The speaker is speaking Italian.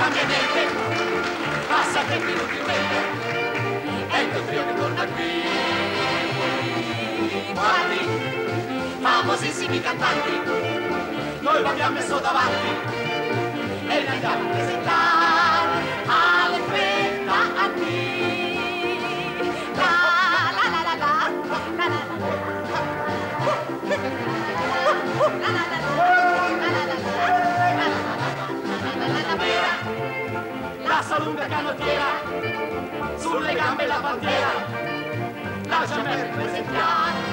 cambia niente, passa 3 minuti inutilmente, e il tuo trio ritorna qui. Guardi, famosissimi cantanti, noi l'abbiamo messo davanti, e li andiamo a presentare alle 30 anni. La la la la la, la la la la sua lunga canottiera, sulle gambe la bandiera, lasciami presentare